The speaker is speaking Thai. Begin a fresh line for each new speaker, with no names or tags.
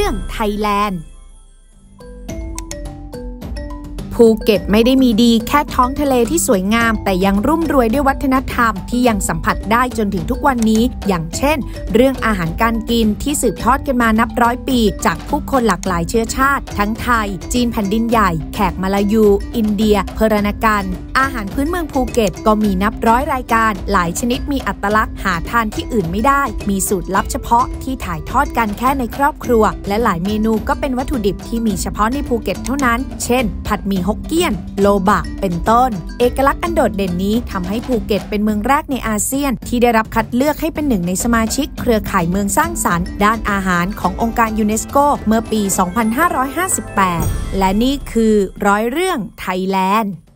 รื่องไทยแลนด์ภูเก็ตไม่ได้มีดีแค่ท้องทะเลที่สวยงามแต่ยังรุ่มรวยด้วยวัฒนธรรมที่ยังสัมผัสได้จนถึงทุกวันนี้อย่างเช่นเรื่องอาหารการกินที่สืบทอดกันมานับร้อยปีจากผู้คนหลากหลายเชื้อชาติทั้งไทยจีนแผ่นดินใหญ่แขกมาลายูอินเดียเพรณกันอาหารพื้นเมืองภูเก็ตก็มีนับร้อยรายการหลายชนิดมีอัตลักษณ์หาทานที่อื่นไม่ได้มีสูตรลับเฉพาะที่ถ่ายทอดกันแค่ในครอบครัวและหลายเมนูก็เป็นวัตถุดิบที่มีเฉพาะในภูเก็ตเท่านั้นเช่นผัดหมี่ฮกเกี้ยนโลบะเป็นต้นเอกลักษณ์อันโดดเด่นนี้ทำให้ภูเก็ตเป็นเมืองแรกในอาเซียนที่ได้รับคัดเลือกให้เป็นหนึ่งในสมาชิกเครือข่ายเมืองสร้างสรรค์ด้านอาหารขององค์การยูเนสโกเมื่อปี 2558 และนี่คือ100 เรื่องไทยแลนด์